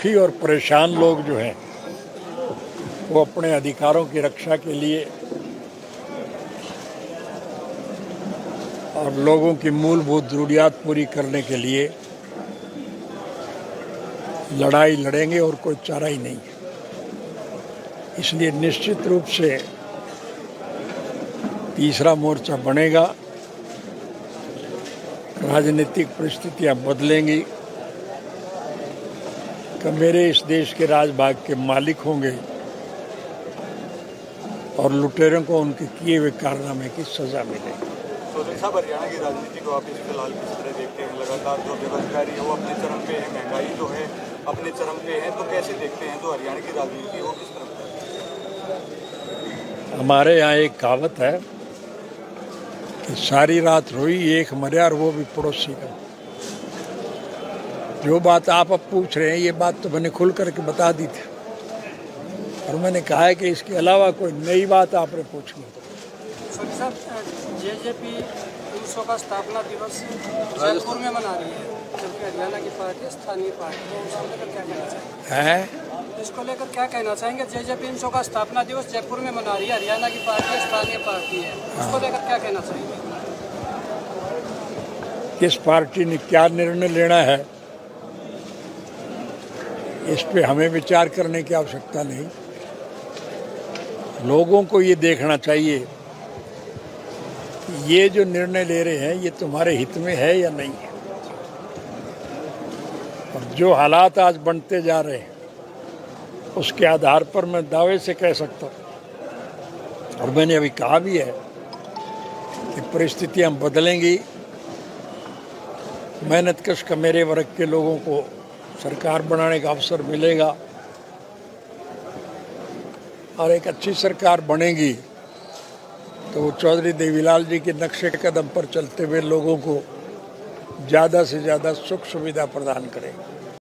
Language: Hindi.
दुखी और परेशान लोग जो हैं वो अपने अधिकारों की रक्षा के लिए और लोगों की मूलभूत ज़रूरियात पूरी करने के लिए लड़ाई लड़ेंगे और कोई चारा ही नहीं है। इसलिए निश्चित रूप से तीसरा मोर्चा बनेगा, राजनीतिक परिस्थितियां बदलेंगी, कि मेरे इस देश के राजभाग के मालिक होंगे और लुटेरों को उनके किए हुए कारनामे की सजा मिलेगी। तो साहब, हरियाणा की राजनीति को आप इस फिलहाल किस तरह देखते हैं? लगातार जो बेरोजगारी है वो अपने चरम पे है, महंगाई जो है अपने चरम पे है, तो कैसे देखते हैं जो हरियाणा की राजनीति वो किस तरह? हमारे यहाँ एक कहावत है कि सारी रात रोई एक मरे और वो भी पड़ोसी का। जो बात आप अब पूछ रहे हैं ये बात तो मैंने खुल करके बता दी थी और मैंने कहा है कि इसके अलावा कोई नई बात आपने पूछी। साहब, जेजेपी 300 का स्थापना दिवस जयपुर में मना रही है, जबकि हरियाणा की पार्टी स्थानीय पार्टी है, उसको लेकर क्या कहना चाहेंगे? इसको लेकर क्या कहना चाहेंगे? जेजेपी 300 का स्थापना दिवस जयपुर में मना रही है, हरियाणा की पार्टी स्थानीय पार्टी है, उसको लेकर क्या कहना चाहेंगे? किस पार्टी ने क्या निर्णय लेना है इस पे हमें विचार करने की आवश्यकता नहीं। लोगों को ये देखना चाहिए कि ये जो निर्णय ले रहे हैं ये तुम्हारे हित में है या नहीं है। और जो हालात आज बनते जा रहे हैं उसके आधार पर मैं दावे से कह सकता हूँ और मैंने अभी कहा भी है कि परिस्थितियाँ बदलेंगी। मेहनतकश का मेरे वर्ग के लोगों को सरकार बनाने का अवसर मिलेगा और एक अच्छी सरकार बनेगी तो वो चौधरी देवीलाल जी के नक्शे कदम पर चलते हुए लोगों को ज़्यादा से ज़्यादा सुख सुविधा प्रदान करेगी।